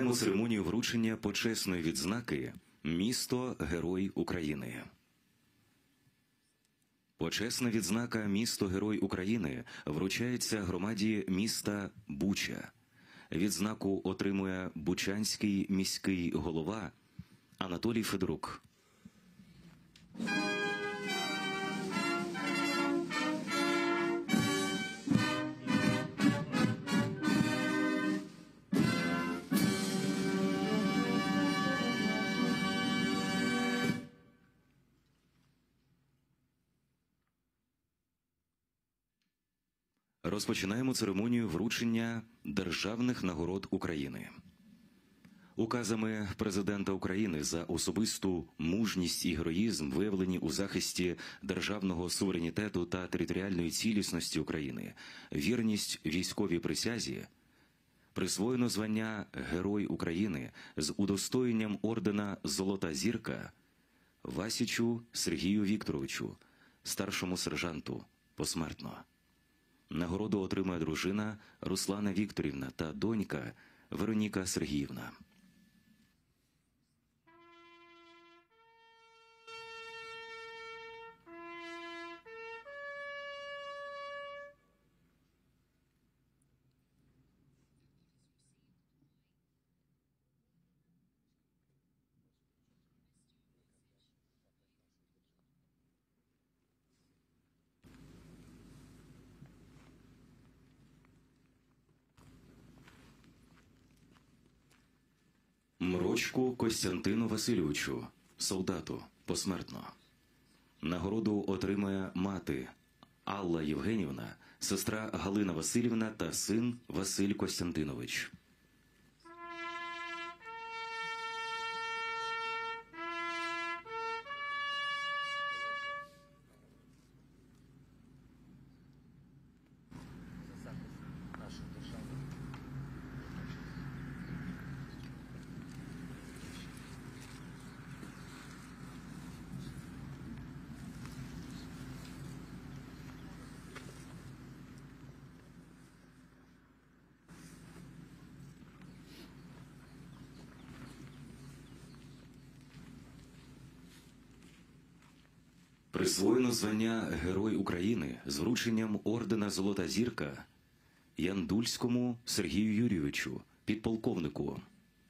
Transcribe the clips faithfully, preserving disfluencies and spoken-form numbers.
Розпочинаємо церемонію вручення почесної відзнаки «Місто Герой України». Почесна відзнака «Місто Герой України» вручається громаді міста Буча. Відзнаку отримує бучанський міський голова Анатолій Федорук. Розпочинаємо церемонію вручення державних нагород України. Указами Президента України за особисту мужність і героїзм, виявлені у захисті державного суверенітету та територіальної цілісності України, вірність військовій присязі, присвоєно звання Герой України з удостоєнням ордена «Золота зірка» Васічу Сергію Вікторовичу, старшому сержанту, посмертно. Нагороду отримує дружина Руслана Вікторівна та донька Вероніка Сергіївна. Мрочку Костянтину Васильовичу, солдату, посмертно. Нагороду отримає мати Алла Євгенівна, сестра Галина Васильівна та син Василь Костянтинович. Присвоєно звання Герой України з врученням ордена «Золота зірка» Яндульському Сергію Юрійовичу, підполковнику.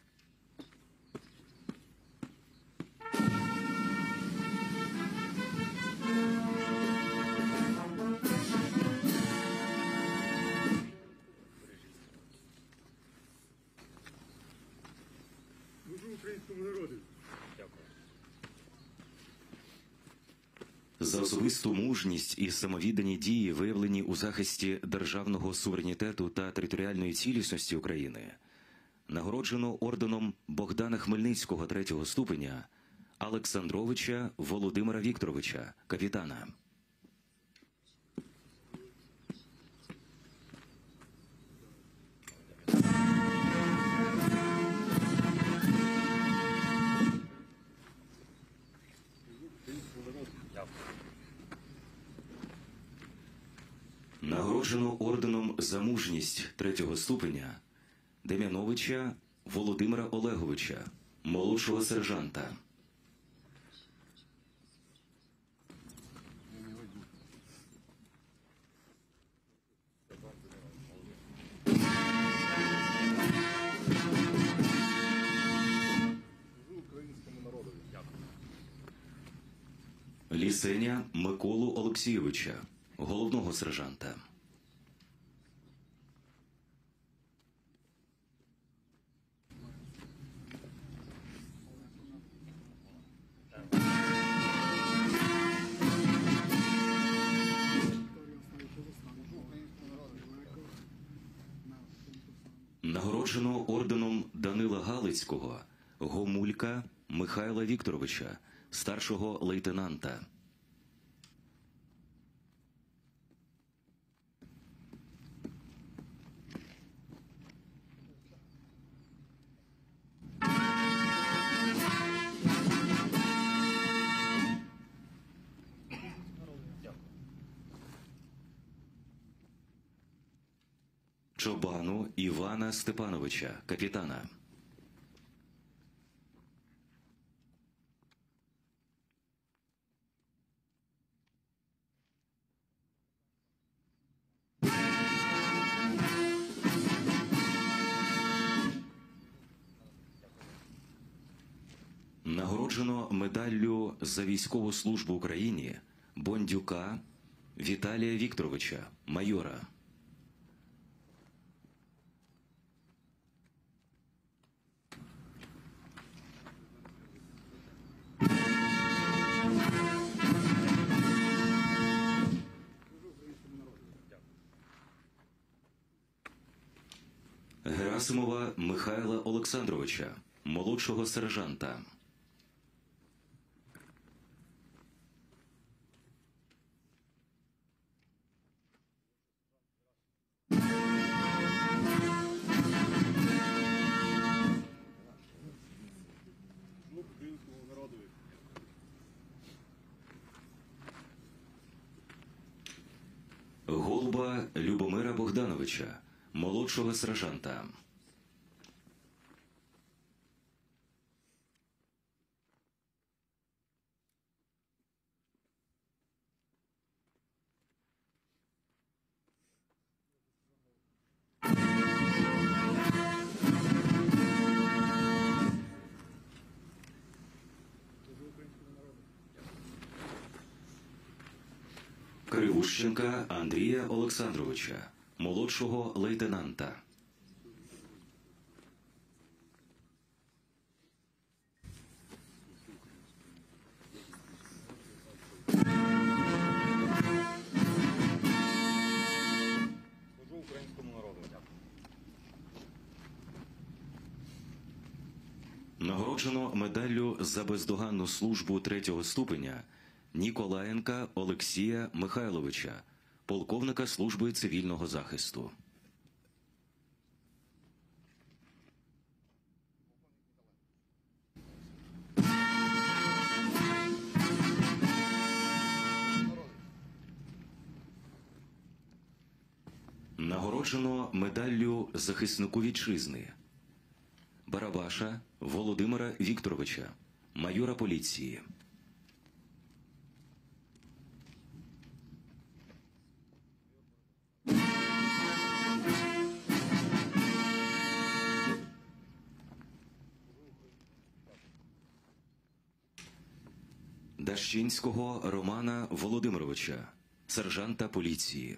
Служу українському народу. Дякую. За особисту мужність і самовіддані дії, виявлені у захисті державного суверенітету та територіальної цілісності України, нагороджено орденом Богдана Хмельницького третього ступеня Олександровича Володимира Вікторовича, капітана. Нагороджено орденом за мужність третього ступеня Дем'яновича Володимира Олеговича, молодшого сержанта. Лісеня Миколу Олексійовича, головного сержанта. Нагороджено орденом Данила Галицького Гомулька Михайла Вікторовича, старшого лейтенанта. Чобану Івана Степановича, капітана. Нагороджено медаллю за військову службу Україні Бондюка Віталія Вікторовича, майора. Герасимова Михайла Олександровича, молодшого сержанта. Служу українському народові. Голуба Любомира Богдановича, молодшого сержанта. Кривущенка Андрія Олександровича, молодшого лейтенанта. Служу українському народу. Нагороджено медаллю за бездоганну службу третього ступеня Ніколаєнка Олексія Михайловича, полковника служби цивільного захисту. Нагороджено медаллю захиснику вітчизни Барабаша Володимира Вікторовича, майора поліції. Дащинського Романа Володимировича, сержанта поліції.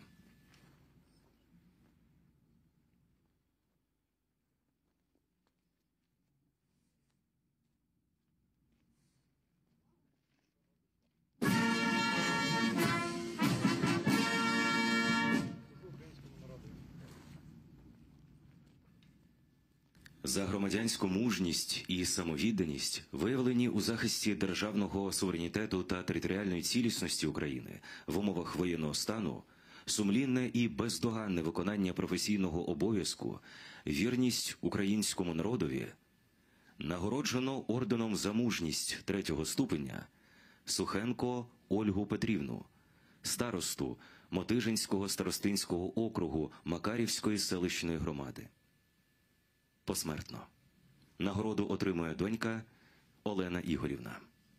За громадянську мужність і самовідданість, виявлені у захисті державного суверенітету та територіальної цілісності України в умовах воєнного стану, сумлінне і бездоганне виконання професійного обов'язку, вірність українському народові, нагороджено орденом за мужність третього ступеня Сухенко Ольгу Петрівну, старосту Мотижинського старостинського округу Макарівської селищної громади. Посмертно. Нагороду отримує донька Олена Ігорівна.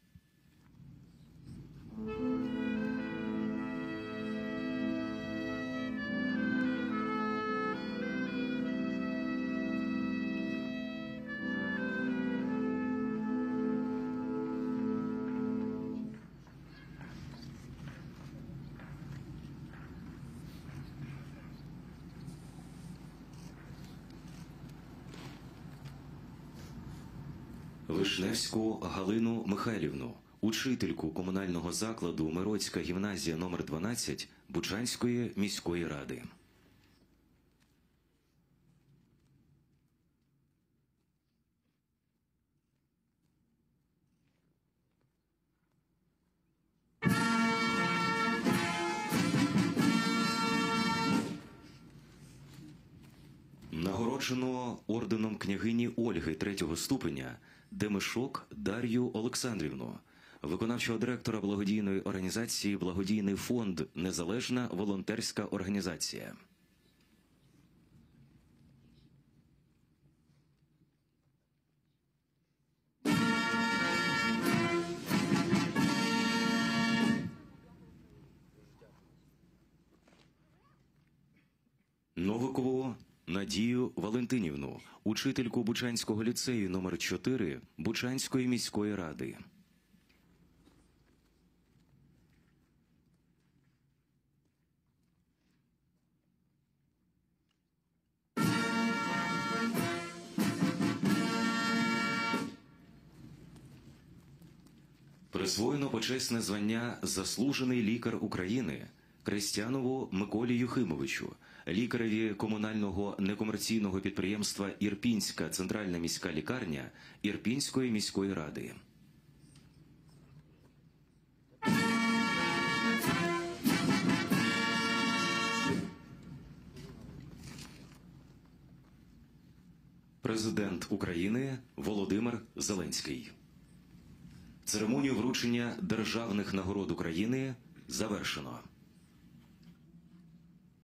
Вишневську Галину Михайлівну, учительку комунального закладу Мироцька гімназія номер дванадцять Бучанської міської ради. Нагороджено орденом княгині Ольги третього ступеня Демишок Дар'ю Олександрівну, виконавчого директора благодійної організації «Благодійний фонд Незалежна волонтерська організація». Новикову Надію Валентинівну, учительку Бучанського ліцею номер чотири Бучанської міської ради. Присвоєно почесне звання «Заслужений лікар України» Крестянову Миколі Юхимовичу, лікареві комунального некомерційного підприємства «Ірпінська центральна міська лікарня» Ірпінської міської ради. Президент України Володимир Зеленський. Церемонію вручення державних нагород України завершено.